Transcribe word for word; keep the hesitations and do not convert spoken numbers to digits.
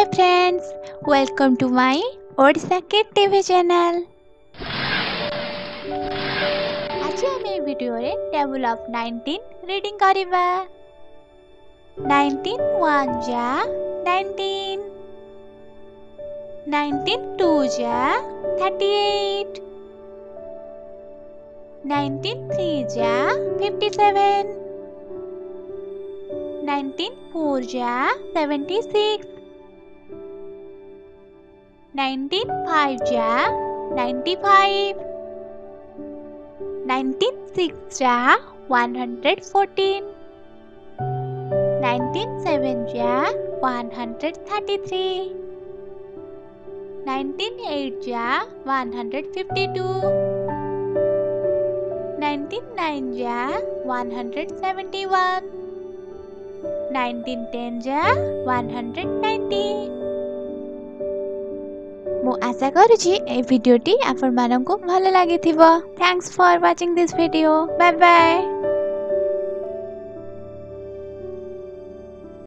Hi friends, welcome to my Odisha Kid T V channel. आज हम ए video रे टेबल ऑफ नाइनटीन रीडिंग करिबा। नाइनटीन वन जा नाइनटीन, नाइनटीन टू जा थर्टी एट, नाइनटीन थ्री जा फिफ्टी सेवन, नाइनटीन फोर जा seventy six, nineteen five जा नाइंटी फाइव, नाइनटीन सिक्स जा one hundred fourteen, nineteen seven जा one hundred thirty three, nineteen eight जा one hundred fifty two, nineteen nine जा one hundred seventy one, nineteen ten जा one hundred ninety. मु आशा करुछि ए वीडियोटी आपण माननको भलो लागिथिबो। Thanks for watching this video. Bye bye.